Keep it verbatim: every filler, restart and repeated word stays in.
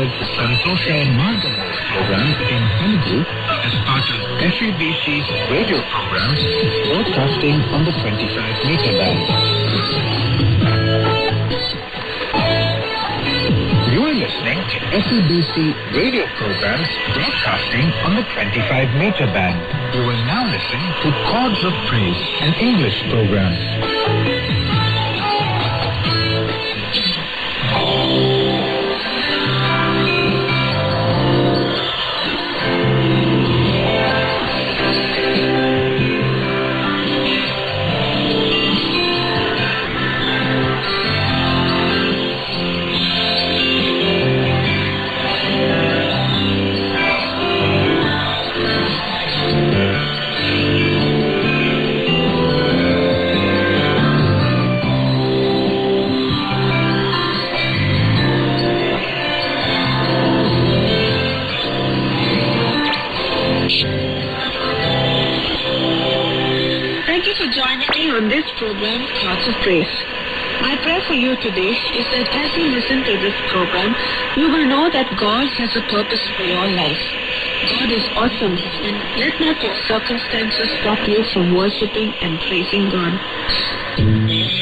heard Santosha Margamo program in Telugu as part of F E B C's radio programs broadcasting on the twenty-five meter band. You are listening to F E B C radio programs broadcasting on the twenty-five meter band. You will now listen to Chords of Praise, an English program. On this program, Chords of Praise. My prayer for you today is that as you listen to this program, you will know that God has a purpose for your life. God is awesome, and let not your circumstances stop you from worshiping and praising God.